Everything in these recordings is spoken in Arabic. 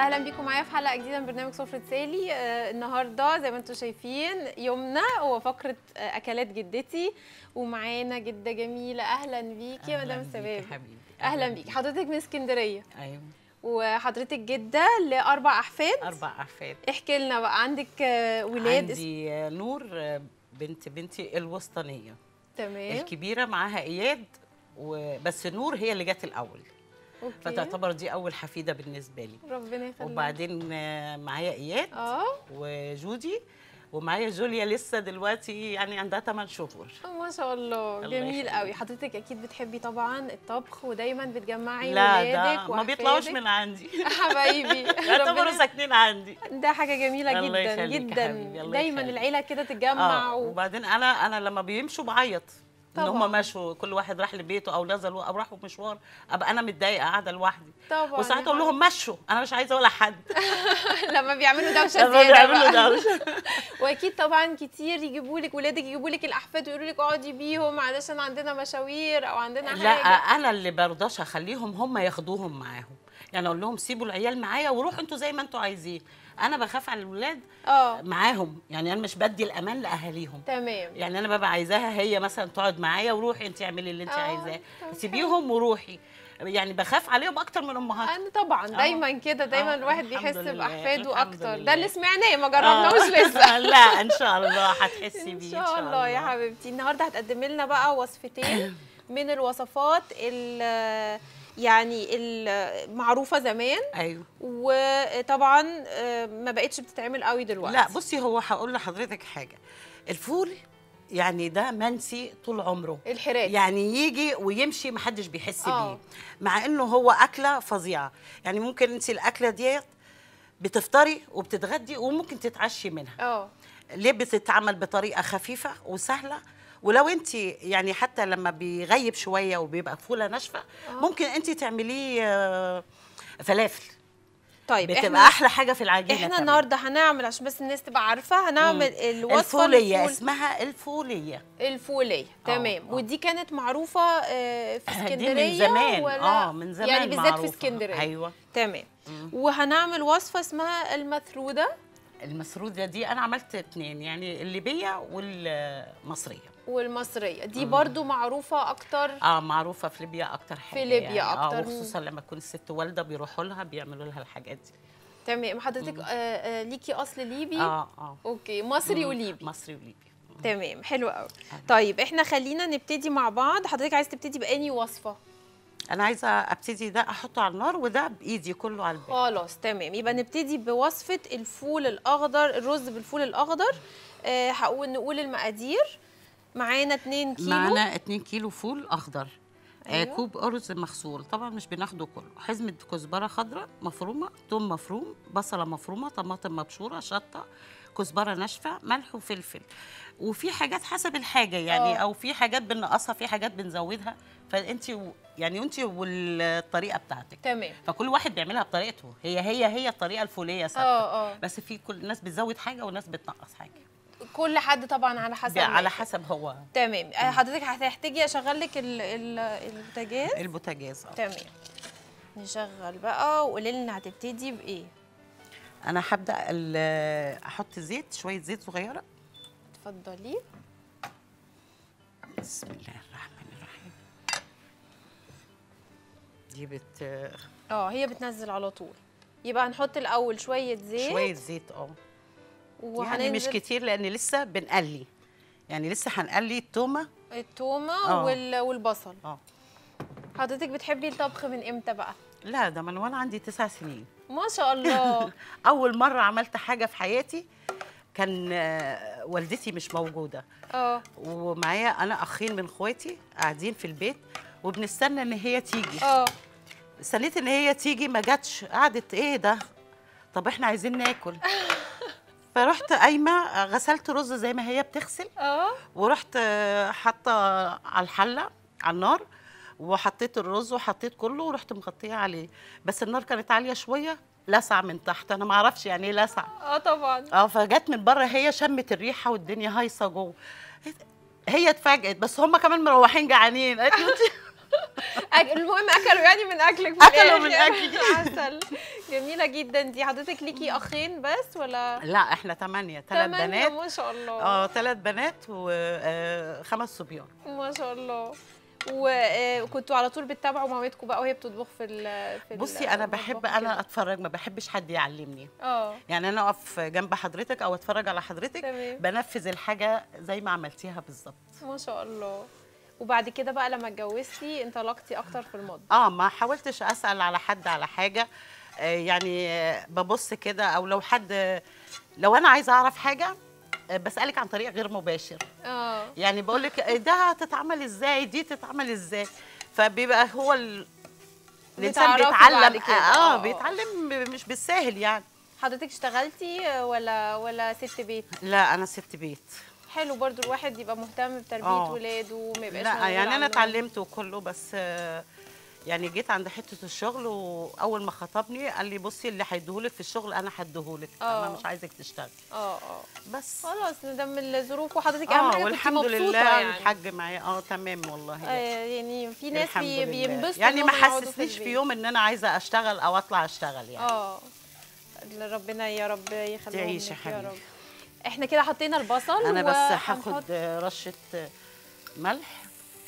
اهلا بيكم معايا في حلقه جديده من برنامج سفرة سالي. النهارده زي ما انتم شايفين يومنا هو فقره اكلات جدتي، ومعانا جده جميله. اهلا بيكي يا مدام سباب. اهلا بيكي. حضرتك من اسكندريه؟ ايوه. وحضرتك جده لاربع احفاد؟ اربع احفاد. احكي لنا بقى، عندك ولاد؟ عندي نور بنتي الوسطانيه. تمام. الكبيره معاها اياد، وبس نور هي اللي جت الاول. اوكي. فتعتبر دي اول حفيده بالنسبه لي. ربنا يخليك. وبعدين معايا اياد وجودي، ومعايا جوليا لسه دلوقتي يعني عندها 8 شهور. ما شاء الله جميل قوي. حضرتك اكيد بتحبي طبعا الطبخ ودايما بتجمعي لا ولادك ده ما بيطلعوش من عندي. حبايبي يعتبروا ساكنين عندي. ده حاجه جميله جدا جدا. دايما العيله كده تتجمع وبعدين انا لما بيمشوا بعيط ان طبعا. هم مشوا، كل واحد راح لبيته او نزلوا او راحوا مشوار، ابقى انا متضايقه قاعده لوحدي. طبعا. وساعات اقول لهم مشوا، انا مش عايزه ولا حد. لما بيعملوا دوشه لما زياده بيعملوا دوشه. واكيد طبعا كتير يجيبوا لك ولادك، يجيبوا لك الاحفاد ويقولوا لك اقعدي بيهم علشان عندنا مشاوير او عندنا حاجه. لا انا اللي برضاش اخليهم هم ياخدوهم معاهم، يعني اقول لهم سيبوا العيال معايا وروحوا انتوا زي ما انتوا عايزين. انا بخاف على الولاد معاهم، يعني انا مش بدي الامان لاهاليهم. تمام. يعني انا ببقى عايزاها هي مثلا تقعد معايا وروحي انت اعملي اللي انت عايزاه، سيبيهم وروحي. يعني بخاف عليهم اكتر من امهاتهم. انا طبعا دايما كده، دايما الواحد بيحس باحفاده اكتر. ده اللي لله. سمعناه، ما جربناهوش لسه. لا ان شاء الله هتحسي بيه ان شاء الله يا حبيبتي. النهارده هتقدمي لنا بقى وصفتين من الوصفات يعني المعروفه زمان. ايوه. وطبعا ما بقتش بتتعمل قوي دلوقتي. لا بصي، هو هقول لحضرتك حاجه. الفول يعني ده منسي طول عمره، الحراتي يعني يجي ويمشي محدش بيحس بيه، مع انه هو اكله فظيعه. يعني ممكن انت الاكله ديت بتفطري وبتتغدي وممكن تتعشي منها. ليه؟ بتتعمل بطريقه خفيفه وسهله. ولو انت يعني حتى لما بيغيب شويه وبيبقى فوله ناشفه ممكن انت تعمليه فلافل. طيب بتبقى احلى حاجه في العجينه. احنا النهارده هنعمل، عشان بس الناس تبقى عارفه، هنعمل الوصفه الفوليه. اسمها الفوليه. تمام. ودي كانت معروفه في اسكندريه دي من زمان. ولا من زمان يعني بالذات في اسكندريه. ايوه تمام. وهنعمل وصفه اسمها المثروده. المثروده دي انا عملت 2، يعني الليبيه والمصريه. دي برضو معروفه اكتر. معروفه في ليبيا اكتر حاجه. في ليبيا يعني اكتر. وخصوصا لما تكون الست والده بيروحوا لها بيعملوا لها الحاجات دي. تمام. حضرتك ليكي اصل ليبي؟ اوكي. مصري وليبي. مصري وليبي. تمام، حلو قوي. طيب احنا خلينا نبتدي مع بعض. حضرتك عايز تبتدي بأني وصفه؟ انا عايزه ابتدي ده احطه على النار وده بايدي كله على الباب. خلاص تمام. يبقى نبتدي بوصفه الفول الاخضر، الرز بالفول الاخضر. نقول المقادير. معانا 2 كيلو. معانا 2 كيلو فول اخضر. أيوة. كوب ارز مغسول، طبعا مش بناخده كله. حزمه كزبره خضراء مفرومه، ثوم مفروم، بصله مفرومه، طماطم مبشوره، شطه، كزبره ناشفه، ملح وفلفل. وفي حاجات حسب الحاجه يعني او في حاجات بنقصها، في حاجات بنزودها، فانت يعني انت والطريقه بتاعتك. تمام. فكل واحد بيعملها بطريقته. هي الطريقه الفوليه ثابته. بس في كل الناس بتزود حاجه وناس بتنقص حاجه. كل حد طبعا على حسب هو. تمام. حضرتك هتحتاجي اشغل لك البوتاجاز. البوتاجاز تمام. نشغل بقى وقولي لنا هتبتدي بايه. انا هبدا احط زيت، شويه زيت صغيره. اتفضلي. بسم الله الرحمن الرحيم. دي هي بتنزل على طول. يبقى هنحط الاول شويه زيت. يعني مش كتير لان لسه بنقلي، يعني لسه هنقلي التومه والبصل. حضرتك بتحبي الطبخ من امتى بقى؟ لا ده من وانا عندي 9 سنين. ما شاء الله. اول مره عملت حاجه في حياتي كان والدتي مش موجوده. ومعايا انا اخين من اخواتي قاعدين في البيت وبنستنى ان هي تيجي. استنيت ان هي تيجي، ما جاتش. قعدت ايه ده؟ طب احنا عايزين ناكل. فرحت قايمه غسلت رز زي ما هي بتغسل. ورحت حاطه على الحله على النار، وحطيت الرز وحطيت كله ورحت مغطيه عليه. بس النار كانت عاليه شويه، لسع من تحت. انا ما اعرفش يعني ايه لسع. طبعا. فجت من بره، هي شمت الريحه والدنيا هايصه جوه. هي اتفاجئت، بس هم كمان مروحين جعانين. قالت لي المهم اكلوا يعني من اكلك، اكلوا من اكلي. عسل. جميله جدا دي. حضرتك ليكي اخين بس ولا؟ لا احنا 8 بنات. ما شاء الله. 3 بنات و5 صبيان. ما شاء الله. وكنتوا على طول بتتابعوا مامتكم بقى وهي بتطبخ في بصي انا بحب انا اتفرج، ما بحبش حد يعلمني. يعني انا اقف جنب حضرتك او اتفرج على حضرتك، بنفذ الحاجه زي ما عملتيها بالظبط. ما شاء الله. وبعد كده بقى لما اتجوزتي انطلقتي اكتر في المطبخ؟ ما حاولتش اسال على حد على حاجه، يعني ببص كده، او لو انا عايزه اعرف حاجه بسالك عن طريق غير مباشر. يعني بقول لك ده هتتعمل ازاي، دي تتعمل ازاي، فبيبقى هو الانسان بيتعلم. بيتعلم مش بالساهل يعني. حضرتك اشتغلتي ولا ست بيت؟ لا انا ست بيت. حلو برضو الواحد يبقى مهتم بتربيه ولاده وما يبقاش. لا يعني انا اتعلمت وكله، بس يعني جيت عند حته الشغل، واول ما خطبني قال لي بصي اللي هيديهولك في الشغل انا هديهولك، انا مش عايزك تشتغلي. بس خلاص ده من الظروف، وحضرتك اهم حاجه والحمد لله يعني. الحاج معايا تمام والله. يعني في ناس بينبسطوا يعني ما حسسنيش في يوم ان انا عايزه اشتغل او اطلع اشتغل يعني. ربنا يا رب يخليهم تعيشي يا رب. احنا كده حطينا البصل، انا بس هاخد رشه ملح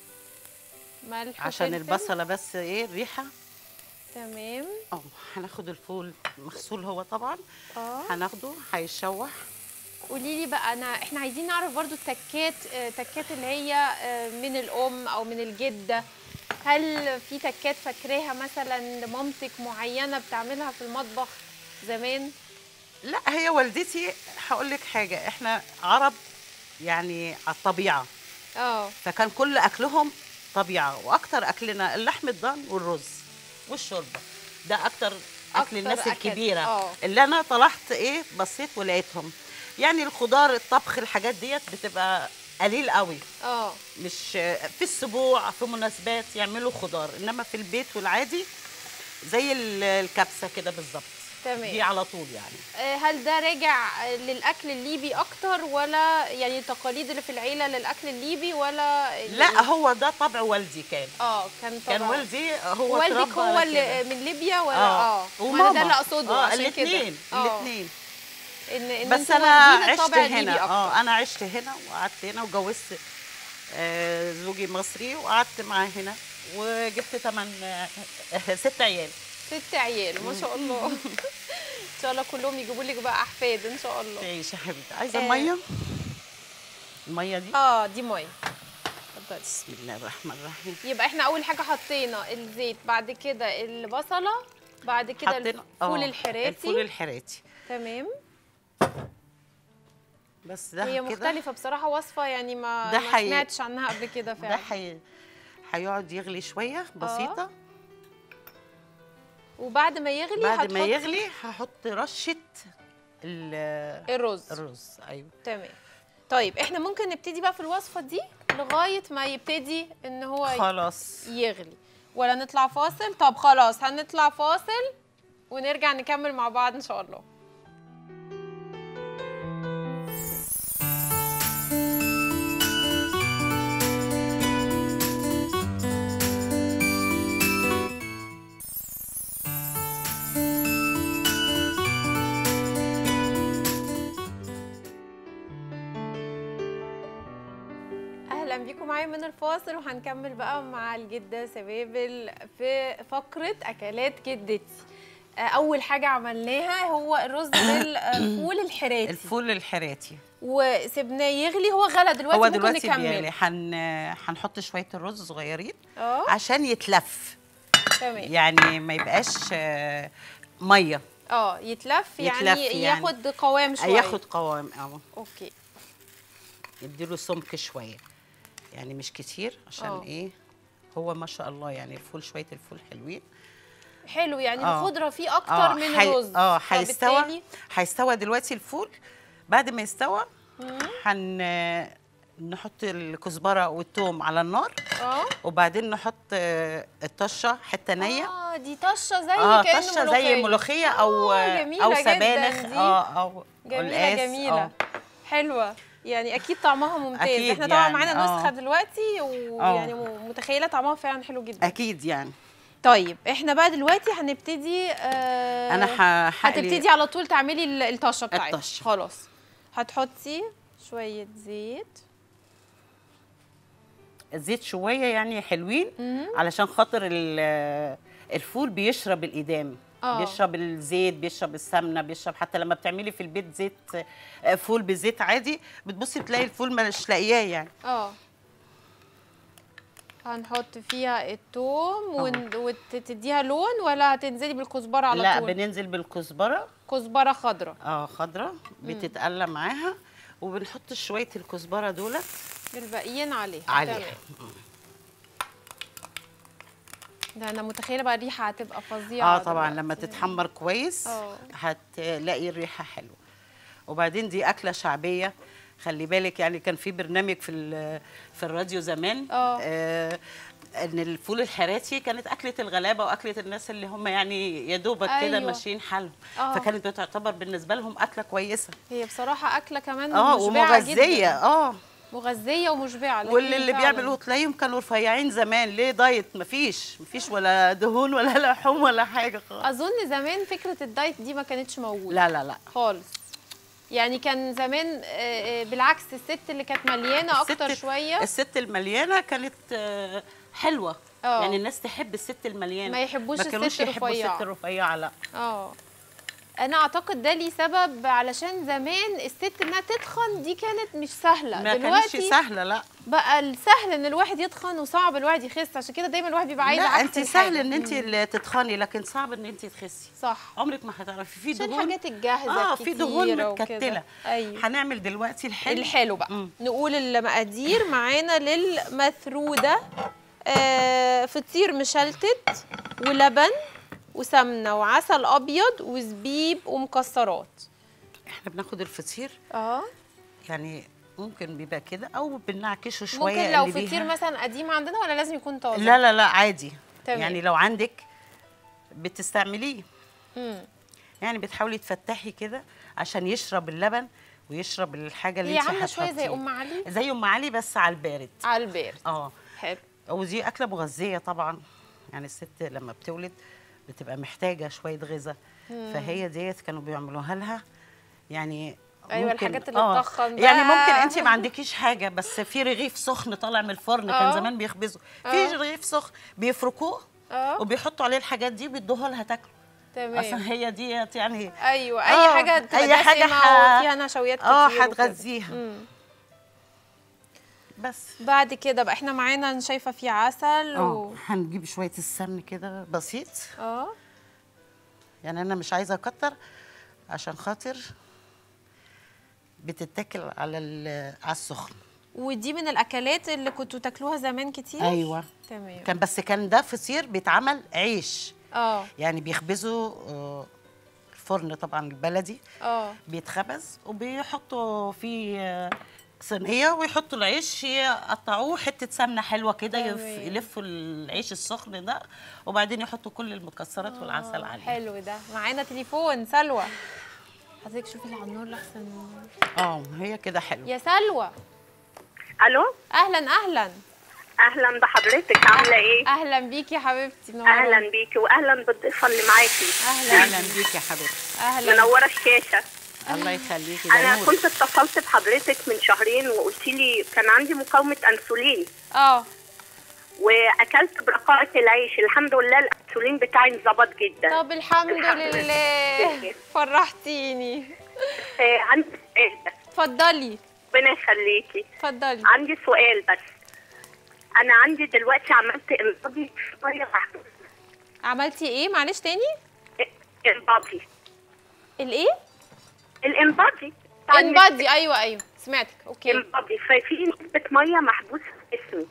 عشان البصله بس الريحه. تمام. هناخد الفول مغسول هو طبعا. هناخده هيتشوح. قولي لي بقى، احنا عايزين نعرف برضو التكات اللي هي من الام او من الجده. هل في تكات فاكراها مثلا لمامتك معينه بتعملها في المطبخ زمان؟ لا هي والدتي، هقول لك حاجه، احنا عرب يعني على الطبيعه. فكان كل اكلهم طبيعه، واكتر اكلنا اللحم الضان والرز والشوربه. ده اكتر اكل الناس الكبيره. اللي انا طلعت بصيت ولقيتهم، يعني الخضار الطبخ الحاجات ديت بتبقى قليل قوي. مش في السبوع في مناسبات يعملوا خضار، انما في البيت والعادي زي الكبسه كده بالظبط. تمام. دي على طول يعني. هل ده راجع للاكل الليبي اكتر، ولا يعني التقاليد اللي في العيله للاكل الليبي، ولا لا هو ده طبع والدي كان. كان والدي هو والدك هو اللي من ليبيا ولا وماما ده اللي اقصده عشان كده. الاثنين بس انا عشت هنا. انا عشت هنا وقعدت هنا وجوزت زوجي مصري وقعدت معاه هنا، وجبت 6 عيال. 6 عيال ما شاء الله. ان شاء الله كلهم يجيبوا لك بقى احفاد ان شاء الله. تعيشي يا حبيبتي. عايزه ميه؟ الميه دي دي ميه. اتفضلي. بسم الله الرحمن الرحيم. يبقى احنا اول حاجه حطينا الزيت، بعد كده البصله، بعد كده الفول الحراتي. الفول الحراتي تمام. بس ده هي مختلفه بصراحه، وصفه يعني ما سمعتش عنها قبل كده فعلا. ده هيقعد يغلي شويه بسيطه. وبعد ما يغلي هحط رشه الرز. ايوه تمام. طيب احنا ممكن نبتدي بقى في الوصفه دي لغايه ما يبتدي ان هو خلاص يغلي، ولا نطلع فاصل؟ طب خلاص هنطلع فاصل ونرجع نكمل مع بعض ان شاء الله. اهلا بيكم معايا من الفاصل، وهنكمل بقى مع الجده سبابل في فقره اكلات جدتي. اول حاجه عملناها هو الرز بالفول الحراتي. الفول الحراتي وسبناه يغلي. هو غلى دلوقتي. هو دلوقتي بيغلي. هنحط شويه الرز صغيرين عشان يتلف. تمام. يعني ما يبقاش ميه. يتلف يعني ياخد قوام شويه. ياخد قوام. اوكي. يديله سمك شويه، يعني مش كتير عشان هو ما شاء الله يعني الفول شويه الفول حلوين. حلو يعني الخضره فيه اكتر من الرز. هيستوى دلوقتي الفول. بعد ما يستوى نحط الكزبره والثوم على النار. وبعدين نحط الطشه حته نيه. دي طشه زي كأنه طشه زي ملوخيه او سبانخ. جميله جميله. حلوه. يعني اكيد طعمها ممتاز. أكيد احنا طبعا يعني معانا نسخه دلوقتي، ويعني متخيله طعمها فعلا حلو جدا. اكيد يعني. طيب احنا بقى دلوقتي هنبتدي انا هتبتدي على طول تعملي الطشه بتاعتك. الطشه خلاص هتحطي شويه زيت. الزيت شويه يعني حلوين علشان خاطر الفول بيشرب الإدام. بيشرب الزيت، بيشرب السمنه، بيشرب. حتى لما بتعملي في البيت زيت فول بزيت عادي بتبصي تلاقي الفول مش لاقياه يعني. هنحط فيها الثوم وتديها لون، ولا هتنزلي بالكزبره على طول؟ لا بننزل بالكزبره، كزبره خضراء. خضراء بتتقلى معاها، وبنحط شويه الكزبره دولت الباقيين عليها. ده انا متخيله بقى الريحه هتبقى فظيعه. طبعا لما تتحمر كويس هتلاقي الريحه حلوه. وبعدين دي اكله شعبيه، خلي بالك يعني كان في برنامج في الراديو زمان ان الفول الحراتي كانت اكله الغلابه واكله الناس اللي هم يعني يا دوبك كده ماشيين حالهم. فكانت بتعتبر بالنسبه لهم اكله كويسه. هي بصراحه اكله كمان مشبعه ومغذيه مغذيه ومشبعه. واللي بيعملوا تلاقيهم كانوا رفيعين زمان. ليه دايت؟ مفيش ولا دهون ولا لحوم ولا حاجه خالص. اظن زمان فكره الدايت دي ما كانتش موجوده. لا لا لا خالص. يعني كان زمان بالعكس الست اللي كانت مليانه اكتر شويه. الست المليانه كانت حلوه. يعني الناس تحب الست المليانه، ما يحبوش الست الرفيعه. ما كانوش يحبوا الست الرفيعه. لا انا اعتقد ده ليه سبب، علشان زمان الست انها تتخن دي كانت مش سهله. ما دلوقتي كانتش سهله. لا بقى السهل ان الواحد يتخن وصعب الواحد يخس، عشان كده دايما الواحد بيبقى عايز لا انت سهل ان انت اللي تتخني، لكن صعب ان انت تخسي. صح. عمرك ما هتعرفي في دهون. الحاجات الجاهزه في دهون متكتله. أيوة. هنعمل دلوقتي الحلو بقى. نقول المقادير معانا للمثروده: فطير مشلتت ولبن وسمنه وعسل ابيض وزبيب ومكسرات. احنا بناخد الفطير يعني ممكن بيبقى كده او بنعكشه شويه. ممكن لو فطير مثلا قديم عندنا، ولا لازم يكون طازه؟ لا لا لا عادي. تمام. يعني لو عندك بتستعمليه. يعني بتحاولي تفتحي كده عشان يشرب اللبن ويشرب الحاجه اللي انت هي عامله شويه زي ام علي. زي ام علي بس على البارد. على البارد. حلو. ودي اكله مغذيه طبعا. يعني الست لما بتولد بتبقى محتاجه شويه غذاء، فهي ديت كانوا بيعملوها لها. يعني ايوه الحاجات اللي تضخم يعني ممكن انت ما عندكيش حاجه، بس في رغيف سخن طالع من الفرن. كان زمان بيخبزوا في رغيف سخن بيفركوه وبيحطوا عليه الحاجات دي بيدوها لها تاكله. تمام. اصلا هي ديت يعني ايوه اي حاجه اي حاجه فيها نشويات كتير هتغذيها. بس بعد كده بقى احنا معانا شايفه في عسل هنجيب شويه السمن كده بسيط. يعني انا مش عايزه اكتر عشان خاطر بتتاكل على السخن. ودي من الاكلات اللي كنتوا تاكلوها زمان كتير؟ ايوه تمام. كان ده فطير بيتعمل عيش. يعني بيخبزوا الفرن طبعا البلدي. بيتخبز وبيحطوا فيه صينيه ويحطوا العيش يقطعوه حته سمنه حلوه كده، يلفوا العيش السخن ده وبعدين يحطوا كل المكسرات والعسل عليه. حلو ده. معانا تليفون. سلوى، حضرتك شوفي اللي على النار لحسن. هي كده حلوه. يا سلوى. الو. اهلا اهلا. اهلا بحضرتك، عامله ايه؟ اهلا بيكي يا حبيبتي. اهلا بيكي واهلا بالضيفه اللي معاكي. اهلا بيكي يا حبيبتي. اهلا. منوره الشاشه. الله يخليكي. انا كنت اتصلت بحضرتك من شهرين وقلت لي كان عندي مقاومه انسولين. واكلت برقائق العيش، الحمد لله الانسولين بتاعي انظبط جدا. طب الحمد لله فرحتيني. عندي سؤال بس. اتفضلي. ربنا يخليكي. اتفضلي. عندي سؤال بس. انا عندي دلوقتي عملت انبادي شويه محبوسه. عملتي ايه؟ معلش تاني. انبادي. الايه؟ الانبادي. ايوه سمعتك. اوكي. انبادي ففي نسبه ميه محبوسه في جسمي.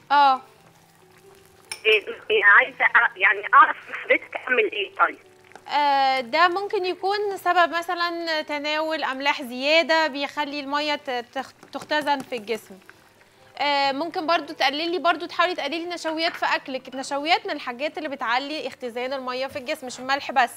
عايزه يعني اعرف حضرتك اعمل ايه طيب؟ ده ممكن يكون سبب مثلا تناول املاح زياده بيخلي الميه تختزن في الجسم. ممكن برضو تحاولي تقللي نشويات في اكلك. النشويات من الحاجات اللي بتعلي اختزان الميه في الجسم، مش الملح بس.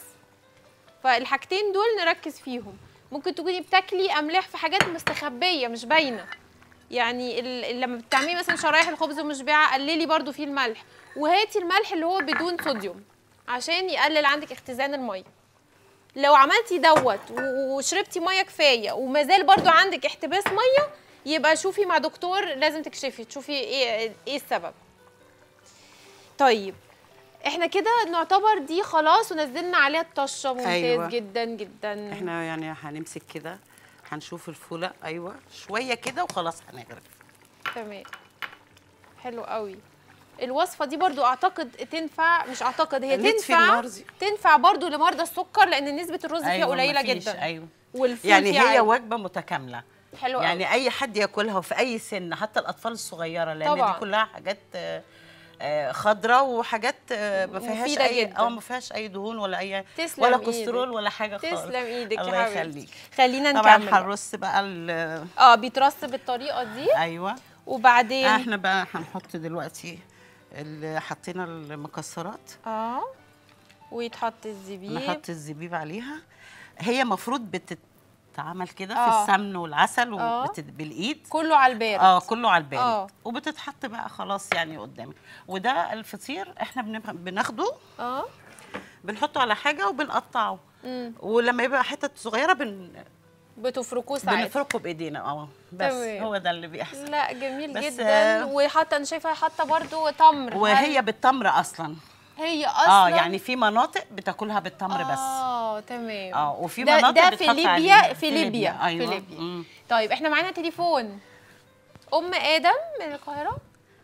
فالحاجتين دول نركز فيهم. ممكن تكوني بتاكلي املاح في حاجات مستخبيه مش باينه، يعني لما بتعملي مثلا شرايح الخبز المشبعه قللي برده فيه الملح، وهاتي الملح اللي هو بدون صوديوم عشان يقلل عندك اختزان الميه. لو عملتي دوت وشربتي ميه كفايه ومازال برده عندك احتباس ميه، يبقى شوفي مع دكتور، لازم تكشفي تشوفي ايه السبب. طيب احنا كده نعتبر دي خلاص ونزلنا عليها الطشه. ممتاز. أيوة. جدا جدا. احنا يعني هنمسك كده هنشوف الفوله. ايوه شويه كده وخلاص هنغرف. تمام حلو قوي. الوصفه دي برضو اعتقد تنفع، مش اعتقد هي تنفع برضو لمرضى السكر، لان نسبه الرز فيها قليله جدا. ايوه والفول يعني فيها هي وجبه متكامله. حلو يعني قوي. اي حد ياكلها وفي اي سن، حتى الاطفال الصغيره، لان طبعا. دي كلها حاجات خضراء وحاجات ما فيهاش اي ما فيهاش اي دهون ولا اي ولا كوليسترول ولا حاجه خالص. تسلم ايدك الله يا حبيبتي. يخليك. خلينا نكمل. طبعا هنرص بقى بيترص بالطريقه دي. ايوه. وبعدين احنا بقى هنحط دلوقتي حطينا المكسرات ويتحط الزبيب. نحط الزبيب عليها. هي مفروض بتتعمل كده في السمن والعسل بالايد، كله على البارد. كله على البارد. وبتتحط بقى خلاص يعني قدامك. وده الفطير احنا بناخده بنحطه على حاجه وبنقطعه. ولما يبقى حتت صغيره بتفركوه ساعتها. بنفركه بايدينا. بس هو ده اللي بيحصل. لا جميل جدا. وحتى انا شايفه حاطه برده تمر. وهي بالتمر اصلا. هي اصلا يعني في مناطق بتاكلها بالتمر بس. تمام. وفي مناطق ده في ليبيا. في ليبيا. أيوة. في ليبيا. طيب احنا معانا تليفون ام ادم من القاهره.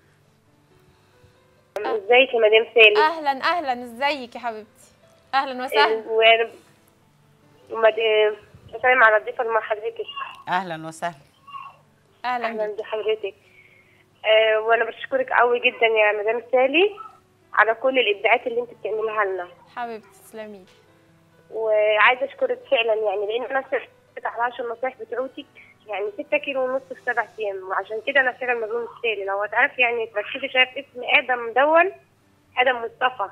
ازيك يا مدام سالي؟ اهلا اهلا، ازيك يا حبيبتي؟ اهلا وسهلا. بسلم على الضيفه اللي مع حضرتك. اهلا وسهلا. اهلا بحضرتك. وانا بشكرك قوي جدا يا مدام سالي على كل الابداعات اللي انت بتعمليها لنا. حبيبتي تسلمي. وعايزه اشكرك فعلا يعني، لان انا سمعت على 10 النصايح بتوعتك، يعني 6 كيلو ونص في 7 ايام، وعشان كده انا فعلا مجنون سالي. لو هتعرفي يعني تركزي شايف اسم ادم دون، ادم مصطفى.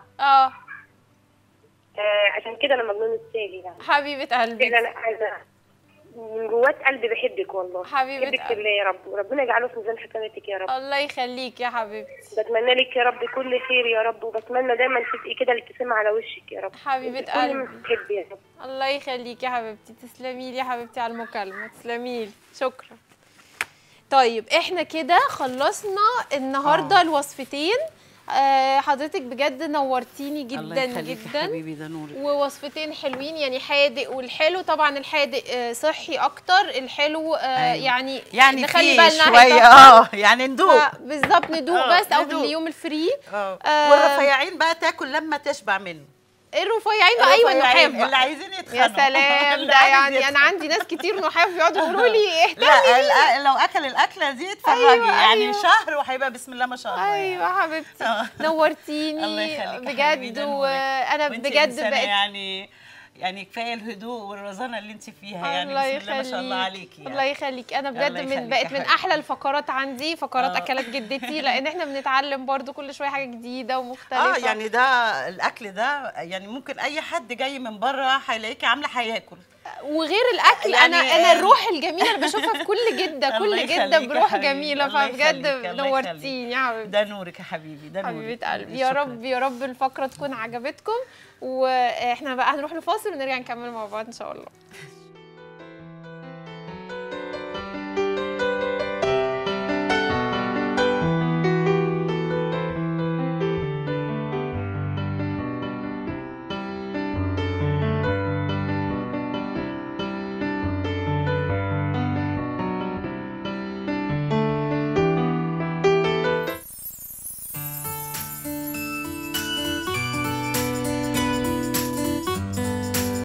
عشان كده انا مجنون سالي يعني. حبيبه قلبي. فعلا انا من جوات قلبي بحبك والله. حبيبه بحبك بالله يا رب، وربنا يجعله في ميزان حسناتك يا رب. الله يخليك يا حبيبتي. بتمنى لك يا رب كل خير يا رب، وبتمنى دايما تبقي كده الابتسامه على وشك يا رب. حبيبه قلبي. كل ما بتحبي يا رب. الله يخليك يا حبيبتي. تسلمي لي يا حبيبتي على المكالمه. تسلمي لي. شكرا. طيب احنا كده خلصنا النهارده الوصفتين. حضرتك بجد نورتيني جدا الله يخليك جدا. يا حبيبي، ده نورك. ووصفتين حلوين يعني، حادق والحلو. طبعا الحادق صحي اكتر، الحلو يعني نخلي بالنا شويه يعني ندوق. بالظبط ندوق بس، او باليوم الفري. والرفيعين بقى تاكل لما تشبع منه. الرفيعين بقى. ايوه النحاف اللي عايزين يتخنوا. يا سلام. ده يعني انا عندي ناس كتير نحاف يقعدوا يقولوا لي اهتمي. لا لو اكل الاكله دي اتفرجي. يعني شهر وهيبقى بسم الله ما شاء الله. ايوه حبيبتي. نورتيني. الله يخليك بجد. وانا بجد بقيت يعني كفايه الهدوء والرزانه اللي انت فيها. يعني بسم الله ما شاء الله عليكي. الله يخليك. انا بجد بقت من احلى الفقرات عندي فقرات اكلات جدتي، لان احنا بنتعلم برضو كل شويه حاجه جديده ومختلفه. يعني ده الاكل ده يعني ممكن اي حد جاي من بره هيلاقيكي عامله هياكل. وغير الاكل يعني انا الروح الجميله اللي بشوفها في كل جده. كل جده بروح جميله. فبجد نورتيني يا حبيبتي. ده نورك يا حبيبي. ده نورك حبيبه قلبي. يا رب يا رب الفقره تكون عجبتكم. واحنا بقى هنروح لفاصل ونرجع نكمل مع بعض ان شاء الله.